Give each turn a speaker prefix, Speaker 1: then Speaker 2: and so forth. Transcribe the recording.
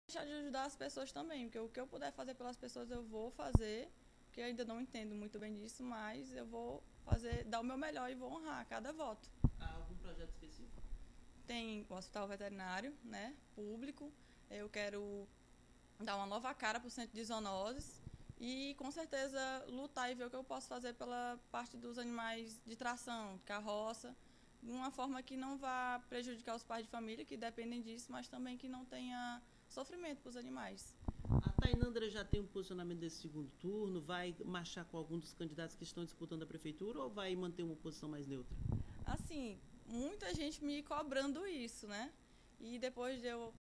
Speaker 1: deixar de ajudar as pessoas também, porque o que eu puder fazer pelas pessoas eu vou fazer, porque eu ainda não entendo muito bem disso, mas eu vou fazer, dar o meu melhor e vou honrar cada voto.
Speaker 2: Há algum projeto específico?
Speaker 1: Tem o hospital veterinário, né, público, eu quero dar uma nova cara para o centro de zoonoses e com certeza lutar e ver o que eu posso fazer pela parte dos animais de tração, de carroça, de uma forma que não vá prejudicar os pais de família que dependem disso, mas também que não tenha sofrimento para os animais.
Speaker 2: A Tainandra já tem um posicionamento desse segundo turno? Vai marchar com algum dos candidatos que estão disputando a prefeitura ou vai manter uma posição mais neutra?
Speaker 1: Assim, muita gente me cobrando isso, né? E depois de eu